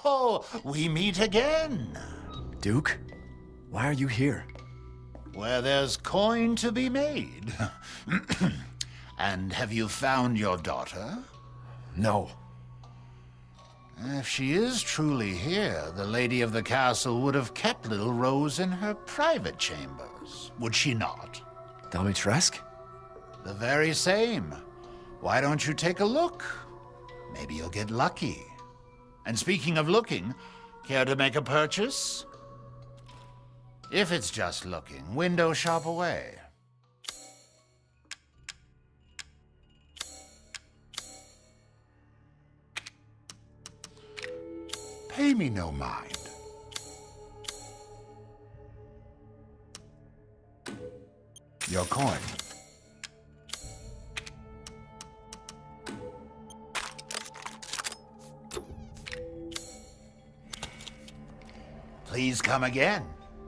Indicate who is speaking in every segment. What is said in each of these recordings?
Speaker 1: Oh, we meet again.
Speaker 2: Duke, why are you here?
Speaker 1: Where there's coin to be made. And have you found your daughter?
Speaker 2: No.
Speaker 1: If she is truly here, the lady of the castle would have kept little Rose in her private chambers, would she not?
Speaker 2: Dimitrescu?
Speaker 1: The very same. Why don't you take a look? Maybe you'll get lucky. And speaking of looking, care to make a purchase? If it's just looking, window shop away.
Speaker 3: Pay me no mind. Your coin.
Speaker 1: Please come again.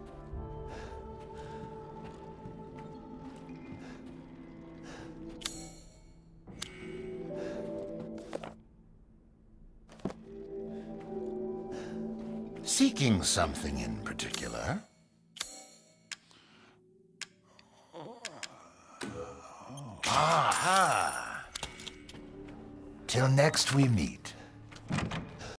Speaker 1: Seeking something in particular? Aha! Till next we meet.